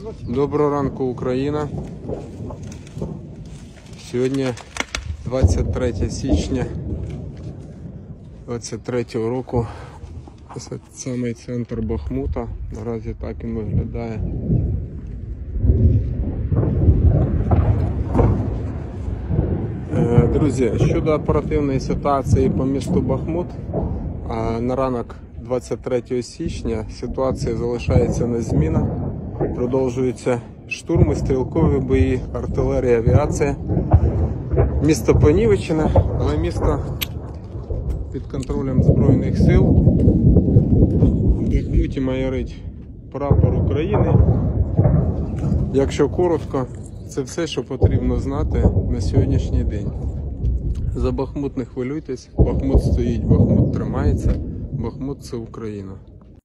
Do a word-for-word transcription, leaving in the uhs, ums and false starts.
Доброго ранку, Україна. Сьогодні двадцять третє січня двадцять третього року. Це самий центр Бахмута. Наразі так він виглядає. Друзі, щодо оперативної ситуації по місту Бахмут, на ранок двадцять третього січня ситуація залишається незмінна. Продовжуються штурми, стрілкові бої, артилерія, авіація. Місто понівечене, але місто під контролем Збройних сил. В Бахмуті майорить прапор України. Якщо коротко, це все, що потрібно знати на сьогоднішній день. За Бахмут не хвилюйтесь, Бахмут стоїть, Бахмут тримається, Бахмут – це Україна.